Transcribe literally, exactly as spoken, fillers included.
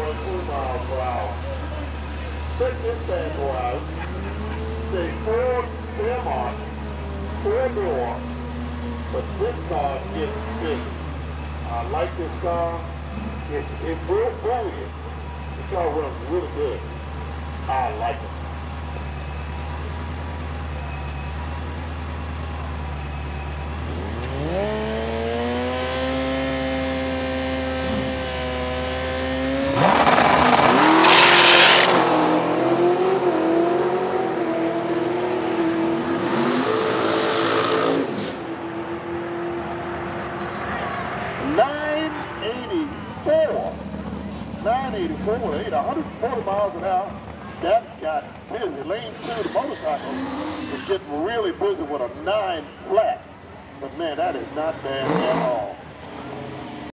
going two miles per hour. Check this bad boy out. Say Ford Fairmont, four door, but this car gets big. I like this car. It, it's real brilliant. This car runs really good. I like it. nine eighty-four. nine eighty-four, eight, one hundred forty miles an hour. That got busy. Lane two, the motorcycle was getting really busy with a nine flat. But man, that is not bad at all.